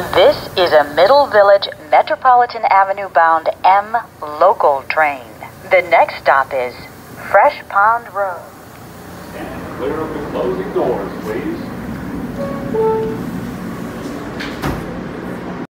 This is a Middle Village Metropolitan Avenue bound M local train. The next stop is Fresh Pond Road. Stand clear of the closing doors, please.